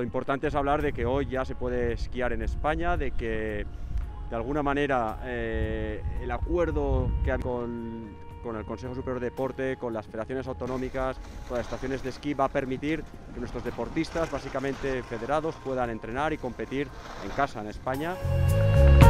importante es hablar de que hoy ya se puede esquiar en España, de que de alguna manera el acuerdo que hay con el Consejo Superior de Deporte, con las federaciones autonómicas, con las estaciones de esquí, va a permitir que nuestros deportistas, básicamente federados, puedan entrenar y competir en casa en España.